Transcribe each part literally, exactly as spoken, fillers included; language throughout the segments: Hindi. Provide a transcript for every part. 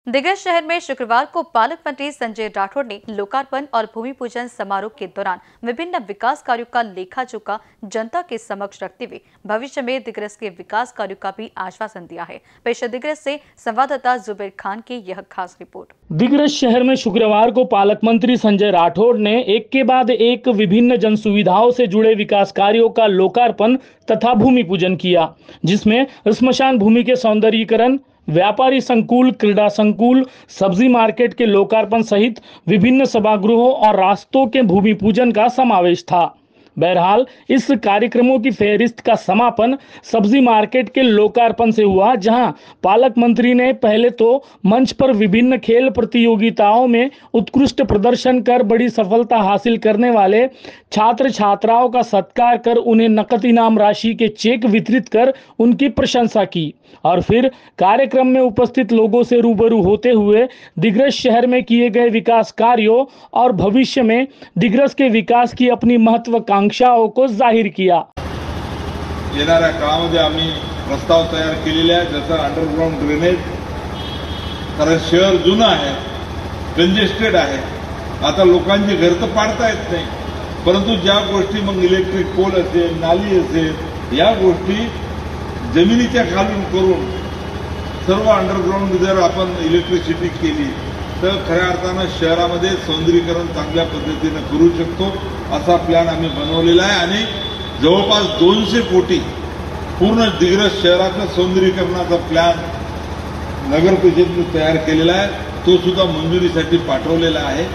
दिग्रस शहर में शुक्रवार को पालक मंत्री संजय राठौड़ ने लोकार्पण और भूमि पूजन समारोह के दौरान विभिन्न विकास कार्यों का लेखा जोखा जनता के समक्ष रखते हुए भविष्य में दिग्रस के विकास कार्यों का भी आश्वासन दिया है। पेश दिग्रस से संवाददाता जुबेर खान की यह खास रिपोर्ट। दिग्रस शहर में शुक्रवार को पालक मंत्री संजय राठौड़ ने एक के बाद एक विभिन्न जन सुविधाओं से जुड़े विकास कार्यों का लोकार्पण तथा भूमि पूजन किया, जिसमें स्मशान भूमि के सौंदर्यीकरण, व्यापारी संकुल, क्रीड़ा संकुल, सब्जी मार्केट के लोकार्पण सहित विभिन्न सभागृहों और रास्तों के भूमि पूजन का समावेश था। बहरहाल इस कार्यक्रमों की फहरिस्त का समापन सब्जी मार्केट के लोकार्पण से हुआ, जहां पालक मंत्री ने पहले तो मंच पर विभिन्न खेल प्रतियोगिताओं में उत्कृष्ट प्रदर्शन कर बड़ी सफलता हासिल करने वाले छात्र छात्राओं का सत्कार कर उन्हें नकद इनाम राशि के चेक वितरित कर उनकी प्रशंसा की और फिर कार्यक्रम में उपस्थित लोगों से रूबरू होते हुए दिग्रस शहर में किए गए विकास कार्यों और भविष्य में दिग्रस के विकास की अपनी महत्वाकांक्षाओं को जाहिर किया। येणाऱ्या काळामध्ये आम्ही प्रस्ताव तयार केलेले आहे, जसं अंडरग्राउंड ड्रेनेज, कारण शहर जुनं आहे, कंजेस्टेड आहे, आता लोकांची घर तर पाडता येत नाही, परंतु ज्या गोष्टी मग इलेक्ट्रिक पोल असेल, नाली असेल, या गोष्टी जमिनीच्या खालून करून सर्व अंडरग्राउंड जर आपण इलेक्ट्रिसिटी केली तर खऱ्या अर्थानं शहरामध्ये सौंदर्यीकरण चांगल्या पद्धतीने करू शकतो, असा प्लॅन आम्ही बनवलेला आहे आणि जवळपास दोनशे कोटी पूर्ण दिग्रस शहराचं सौंदर्यीकरणाचा प्लॅन नगर परिषदेने तयार केलेला आहे, तो सुद्धा मंजुरीसाठी पाठवलेला आहे।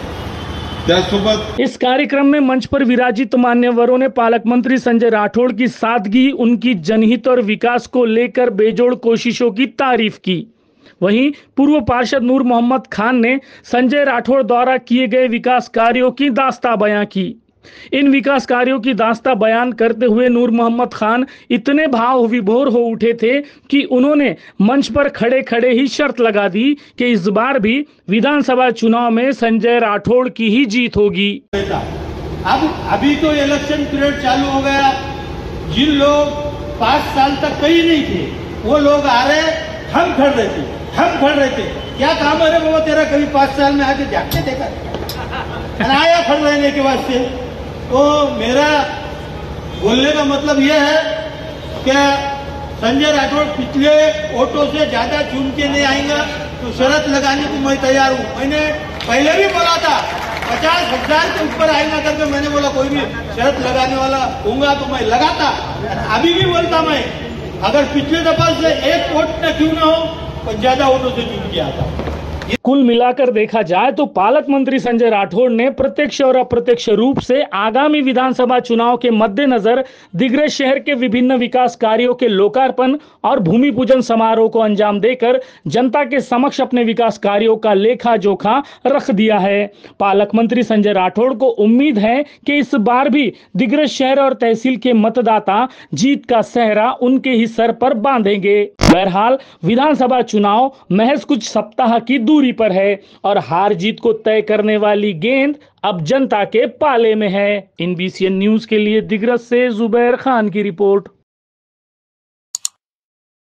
इस कार्यक्रम में मंच पर विराजित मान्यवरों ने पालक मंत्री संजय राठौड़ की सादगी, उनकी जनहित और विकास को लेकर बेजोड़ कोशिशों की तारीफ की। वहीं पूर्व पार्षद नूर मोहम्मद खान ने संजय राठौड़ द्वारा किए गए विकास कार्यों की दास्तां बयां की। इन विकास कार्यों की दास्तां बयान करते हुए नूर मोहम्मद खान इतने भाव विभोर हो उठे थे कि उन्होंने मंच पर खड़े खड़े ही शर्त लगा दी कि इस बार भी विधानसभा चुनाव में संजय राठौड़ की ही जीत होगी। अब अभी तो इलेक्शन पीरियड चालू हो गया, जिन लोग पांच साल तक कहीं नहीं थे वो लोग आ रहे, हम खड़ रहे थे हम खड़ रहे थे क्या काम है बाबा तेरा, कभी पांच साल में आके जाके देखा आया खड़ रहने के वास्ते। तो मेरा बोलने का मतलब यह है कि संजय राठौड़ पिछले वोटों से ज्यादा चुन के नहीं आएगा तो शर्त लगाने को मैं तैयार हूं। मैंने पहले भी बोला था पचास हजार के ऊपर आएगा करके, मैंने बोला कोई भी शर्त लगाने वाला होगा तो मैं लगाता। अभी भी बोलता मैं, अगर पिछले दफा से एक वोट न क्यों ना हो पर ज्यादा वोटों से चुन के आता। कुल मिलाकर देखा जाए तो पालक मंत्री संजय राठौड़ ने प्रत्यक्ष और अप्रत्यक्ष रूप से आगामी विधानसभा चुनाव के मद्देनजर दिग्रस शहर के विभिन्न विकास कार्यों के लोकार्पण और भूमि पूजन समारोह को अंजाम देकर जनता के समक्ष अपने विकास कार्यों का लेखा जोखा रख दिया है। पालक मंत्री संजय राठौड़ को उम्मीद है कि इस बार भी दिग्रस शहर और तहसील के मतदाता जीत का सेहरा उनके ही सर पर बांधेंगे। बहरहाल विधानसभा चुनाव महज कुछ सप्ताह की दूरी पर है और हार जीत को तय करने वाली गेंद अब जनता के पाले में है। एनबीसीएन न्यूज के लिए दिग्रस से जुबेर खान की रिपोर्ट।